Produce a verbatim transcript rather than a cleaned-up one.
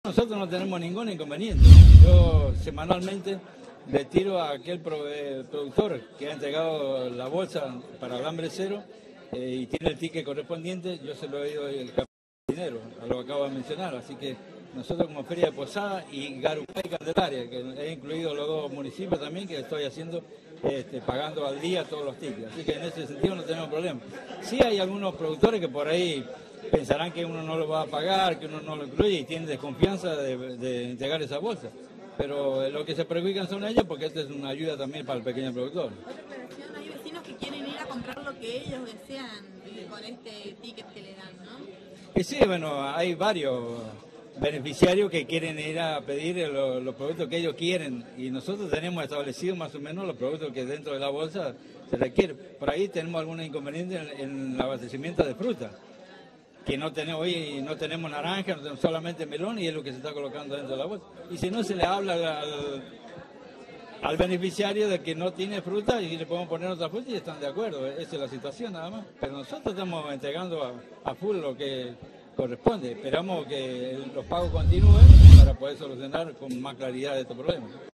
Nosotros no tenemos ningún inconveniente. Yo semanalmente le tiro a aquel productor que ha entregado la bolsa para Alambre Cero eh, y tiene el ticket correspondiente, yo se lo he ido el dinero, a lo que acabo de mencionar. Así que nosotros como Feria de Posada y Garupay y Candelaria, que he incluido los dos municipios también, que estoy haciendo, este, pagando al día todos los tickets. Así que en ese sentido no tenemos problema. Sí hay algunos productores que por ahí pensarán que uno no lo va a pagar, que uno no lo incluye y tienen desconfianza de, de entregar esa bolsa. Pero lo que se perjudican son ellos porque esta es una ayuda también para el pequeño productor. Otra hay vecinos que quieren ir a comprar lo que ellos desean con este ticket que le dan, ¿no? Y sí, bueno, hay varios beneficiarios que quieren ir a pedir los, los productos que ellos quieren y nosotros tenemos establecido más o menos los productos que dentro de la bolsa se requiere. Por ahí tenemos algunos inconvenientes en, en el abastecimiento de fruta, que no tenemos hoy, no tenemos naranja, no tenemos solamente melón y es lo que se está colocando dentro de la bolsa. Y si no, se le habla al, al beneficiario de que no tiene fruta y le podemos poner otra fruta y están de acuerdo. Esa es la situación nada más. Pero nosotros estamos entregando a, a full lo que corresponde. Esperamos que los pagos continúen para poder solucionar con más claridad estos problemas.